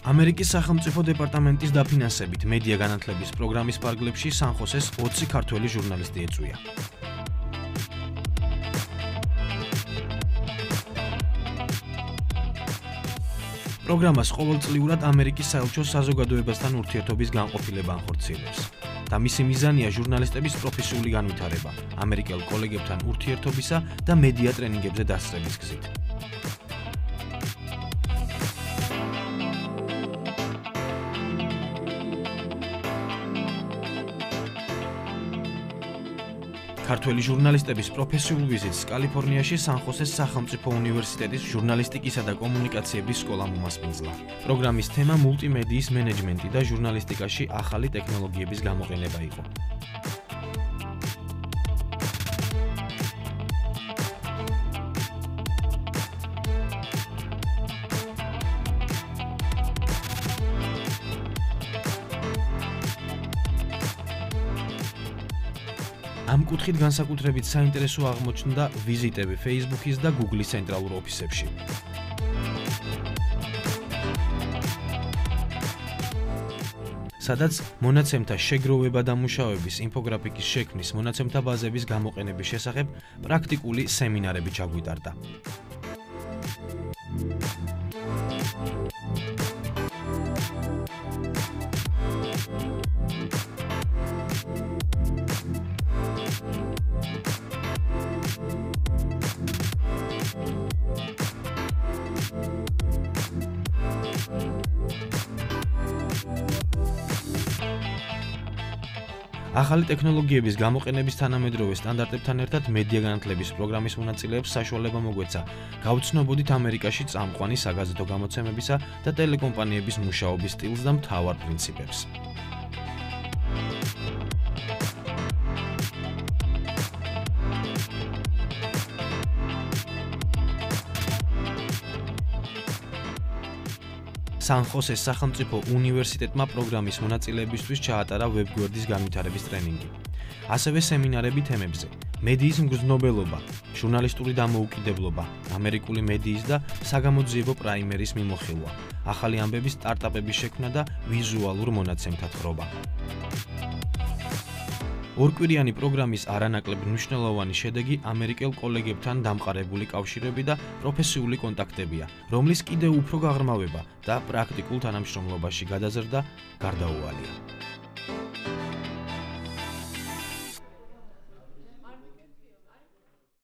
ამერიკის სახელმწიფო დეპარტამენტის დაფინანსებით მედია განათლების პროგრამის პარგლებში სან-ხოსეს 20 ქართველი ჟურნალისტი ეწვია. პროგრამას ყოველწლიურად ამერიკის საელჩოს საზოგადოებასთან ურთიერთობის განყოფილება ახორციელებს და მისი მიზანია ჟურნალისტების პროფესიული განვითარება, ამერიკელ კოლეგებთან ურთიერთობისა და მედია ტრენინგებზე დასწრების გზით. ქართველი ჟურნალისტების პროფესიულ ვიზიტს კალიფორნიაში სან-ხოსეს სახელმწიფო უნივერსიტეტის ჟურნალისტიკისა და კომუნიკაციების სკოლა მომასპინძლა. პროგრამის თემა მულტიმედიის მენეჯმენტი და ჟურნალისტიკაში ახალი ტექნოლოგიების გამოყენება იყო. ამ კუთხით განსაკუთრებით საინტერესო აღმოჩნდა ვიზიტები Facebook-ის და Google-ის ცენტრალურ ოფისებში. სადაც მონაცემთა შეგროვება და მუშაობის, ინფოგრაფიკის შექმნის, მონაცემთა ბაზების გამოყენების შესახებ პრაქტიკული სემინარები ჩაგვიტარდა. ახალი ტექნოლოგიების გამოყენების თანამედროვე სტანდარტებთან ერთად მედია განათლების პროგრამის მონაწილეებს საშუალება მოგვეცა გაუცნობოდით ამერიკაში წამყვანი საგაზეთო გამოცემებისა და ტელეკომპანიების მუშაობის სტილს და მთავარ პრინციპებს. სან-ხოსეს სახელმწიფო უნივერსიტეტმა პროგრამის მონაწილეებისთვის ჩაატარა ვებგვერდის განვითარების ტრენინგი. ასევე სემინარები თემებზე: მედიის მგრძნობელობა, ჟურნალისტური დამოუკიდებლობა, ამერიკული მედიის და საგამოძიებო პრაიმერის მიმოხილვა, ახალი ამბების სტარტაპების შექმნა და ვიზუალურ მონაცემთა თხრობა. ორკვირიანი პროგრამის არანაკლებ მნიშვნელოვანი შედეგი ამერიკელ კოლეგებთან დამყარებული კავშირები და პროფესიული კონტაქტებია, რომლის კიდევ უფრო გაღრმავება და პრაქტიკულ თანამშრომლობაში გადაზრდა გარდაუვალია.